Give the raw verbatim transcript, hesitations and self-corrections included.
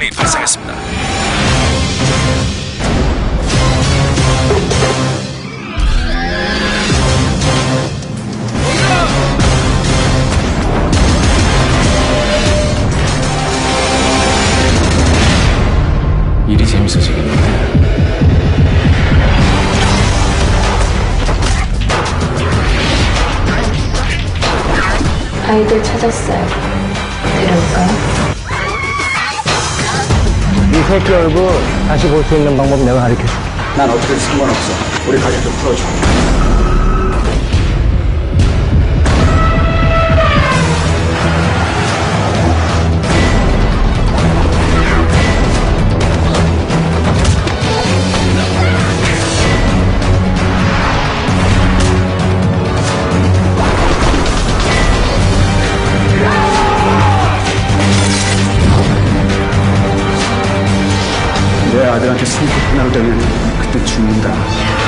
사건이 발생했습니다. 일이 재밌어지겠는데. 아이들 찾았어요. 데려올까요? 이 새끼 얼굴 다시 볼 수 있는 방법 내가 가르쳐줄게. 난 어떻게든 상관없어. 우리 가족 좀 풀어줘. 내 아들한테 성폭 하나를 당하면 그때 죽는다.